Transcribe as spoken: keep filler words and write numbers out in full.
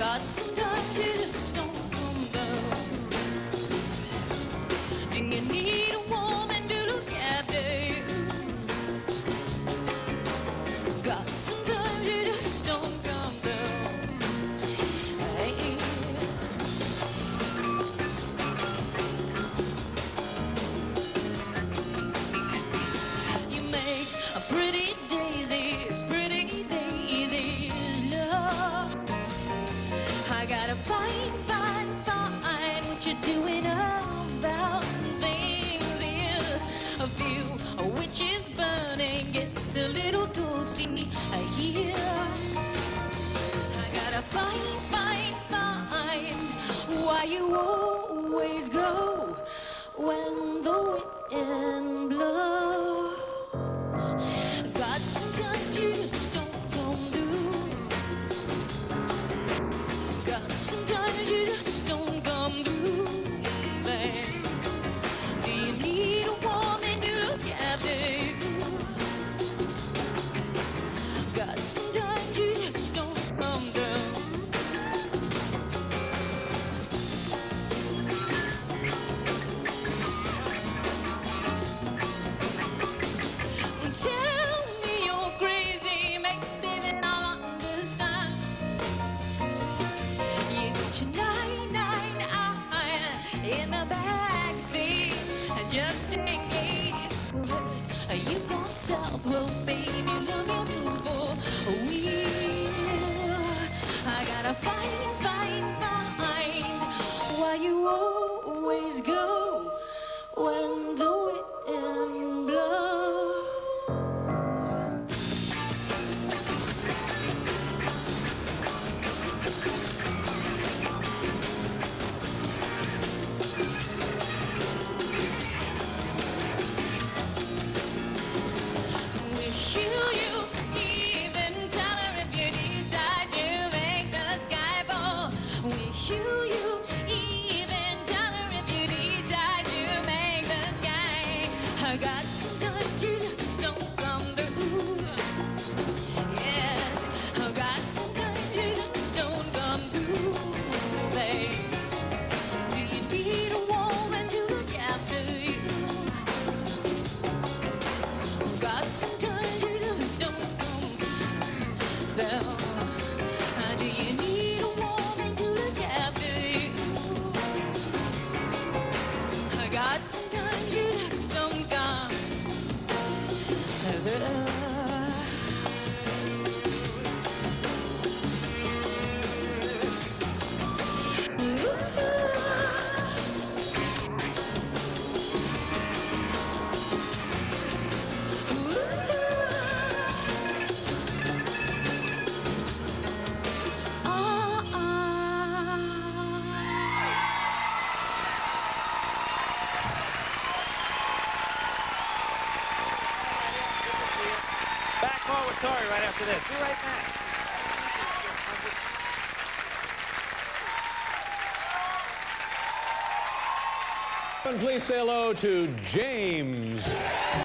God, sometimes you just don't come down. Do you need a woman to look after you? God, sometimes you just don't come down. Hey. You make a pretty daisies, pretty daisies, love. I gotta find, find, find what you're doing about things. Is a few witches burning, gets a little toasty here. I gotta find, find, find why you always go when the wind blows. God, sometimes you just don't come through. God, sometimes you just don't come through, man. Do you need a woman to look after you? God, sometimes you just don't come down. Tell me you're crazy, make David all understand. You got your nine, nine, nine in the backseat, just in case you want south. Well, baby, love you for a wheel. I gotta find, find, find why you always go when the wind blows. God, sometimes you just don't come through. Yes, God, sometimes you just don't come through, babe. Do you need a woman to look after you? God, sometimes you just don't come down. Do you need a woman to look after you? God, sometimes you just don't come. Back more with Tori right after this. Be right back. And please say hello to James.